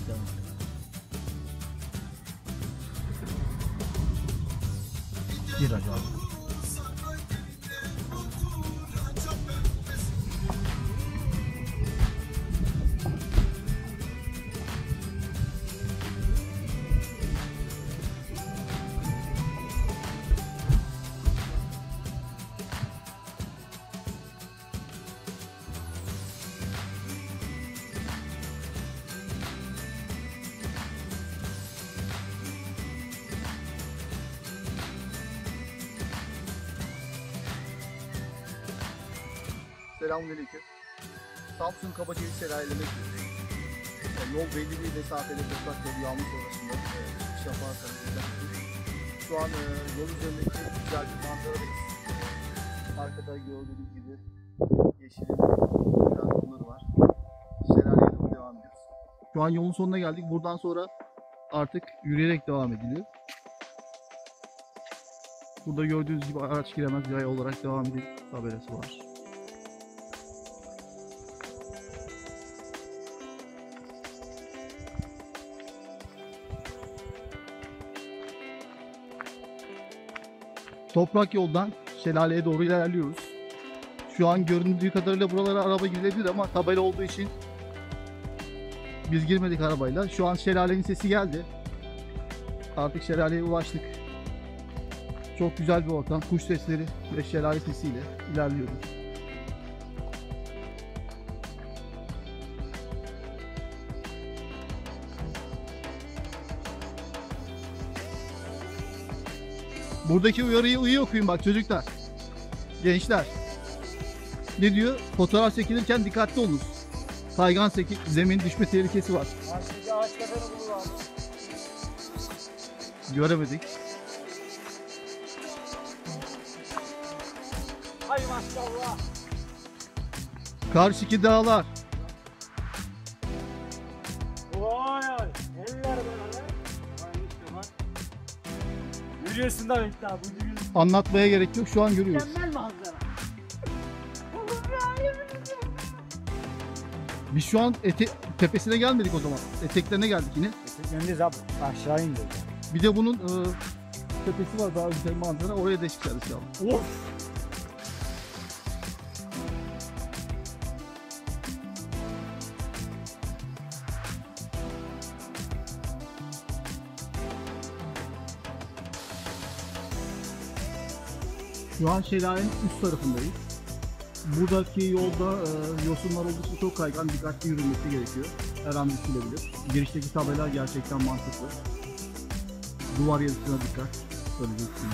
Devam. Gir hadi abi. Selamünaleyküm. Samsun Kabacı'yı selahilemek üzere. Yol belli bir mesafede toprak yolu yağmur sonrasında çıkış yaparsanız şu an yol üzerindeki güzel bir manzaradayız. Arkada gördüğünüz gibi yeşilin güzel yolları var. Şelaleye doğru devam ediyoruz. Şu an yolun sonuna geldik. Buradan sonra artık yürüyerek devam ediliyor. Burada gördüğünüz gibi araç giremez yaya olarak devam edin tabelası var. Toprak yoldan şelaleye doğru ilerliyoruz. Şu an göründüğü kadarıyla buralara araba girebilir ama tabela olduğu için biz girmedik arabayla. Şu an şelalenin sesi geldi. Artık şelaleye ulaştık. Çok güzel bir ortam. Kuş sesleri ve şelale sesiyle ilerliyoruz. Buradaki uyarıyı iyi okuyun bak çocuklar. Gençler. Ne diyor? Fotoğraf çekilirken dikkatli olunuz. Kaygan zemin düşme tehlikesi var. Göremedik. Hay maşallah. Karşıki dağlar. Vay ay. Eller böyle. Vay işte bak. Yürüyorsun da bekle abi. Anlatmaya gerek yok. Şu an görüyoruz. Mükemmel manzara. Biz şu an tepesine gelmedik o zaman. Eteklerine geldik yine. Eteklendeyiz abi. Aşağı indik. Bir de bunun tepesi var daha güzel manzara. Oraya da çıkarız şu an. Of. Şu an şelalenin üst tarafındayız. Buradaki yolda yosunlar oldukça çok kaygan, dikkatli yürünmesi gerekiyor. Her an düşülebilir. Girişteki tabela gerçekten mantıklı. Duvar yazısına dikkat. Söyleyeceksiniz.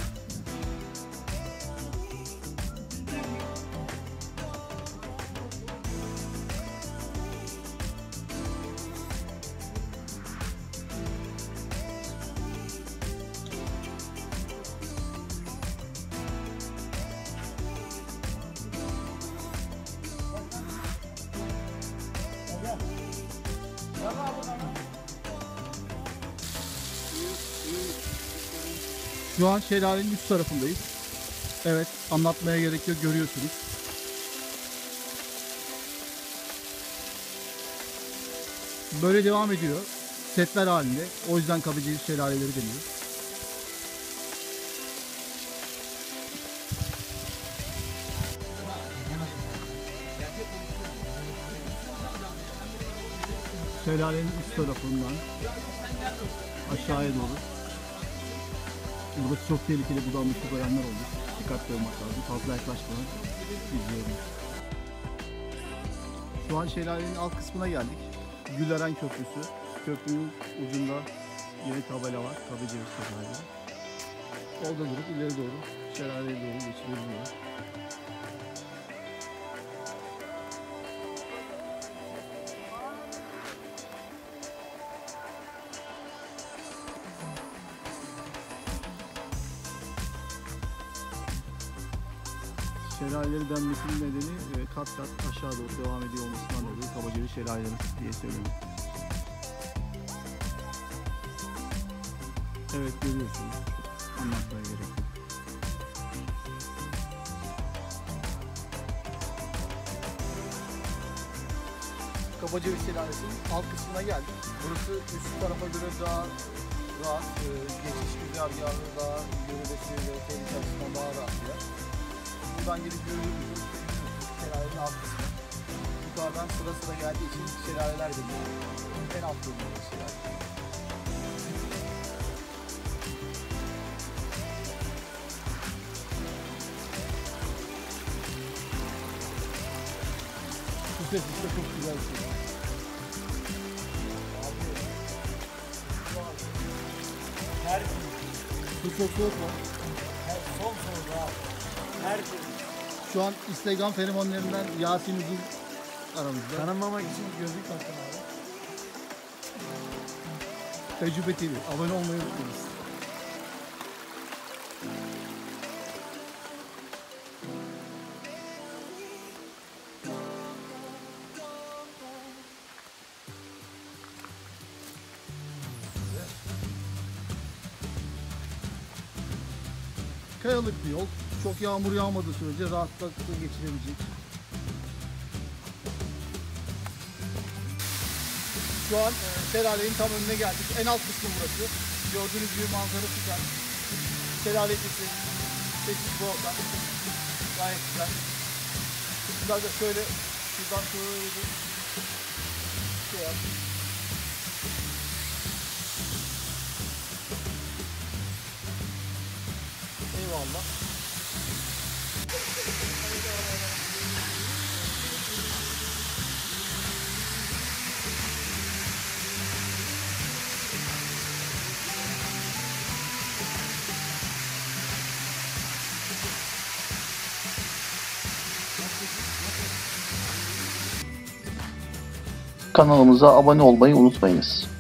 Şu an şelalenin üst tarafındayız. Evet, anlatmaya gerek yok, görüyorsunuz. Böyle devam ediyor. Setler halinde. O yüzden Kabacı şelaleleri deniyor. Şelalenin üst tarafından aşağıya doğru. Burası çok tehlikeli, buradan düşüp ölenler olmuş. Dikkatli olmak lazım. Fazla yaklaşmadan izliyorum. Şu an şelalenin alt kısmına geldik. Güleren Köprüsü. Köprünün ucunda yine tabela var. Kabacı tabela. Orada durup ileri doğru şelaleye doğru geçilebiliyor. Şelaleleri denmesinin nedeni kat kat aşağı doğru devam ediyor olmasından dolayı Kabacılı şelaleleri diye söyleniyor. Evet, görüyorsunuz. Anlatmaya gerek yok. Kabaceviz Şelalesi'nin alt kısmına geldik. Burası üst tarafa göre daha rahat, geçiş güzergahı daha yürümesi ve tehlike açısından daha rahat bir yer. Buradan gelip yürüyoruz. Şelalenin alt kısmı. Yukarıdan sıra sıra geldiği için şelaleler geliyor. En alt bölümünde şelale. Bu ses işte çok güzel bir şey. Her gün. Bu çok soğuk mu? Son soruda abi. Her gün. Şu an Instagram fenomenlerinden Yasin Uzun aramızda. Tanınmamak için gözlük taktım abi. Tecrübe TV. Abone olmayı unutmayınız. Kayalık bir yol. Çok yağmur yağmadığı sürece rahatlıkla geçilebilecek. Şu an şelalenin tam önüne geldik. En alt kısmı burası. Gördüğünüz gibi manzara güzel. Şelale sesi, sessiz bu ortam. Gayet güzel. Biraz da şöyle şuradan şöyle bir şey yap. Eyvallah. Kanalımıza abone olmayı unutmayınız.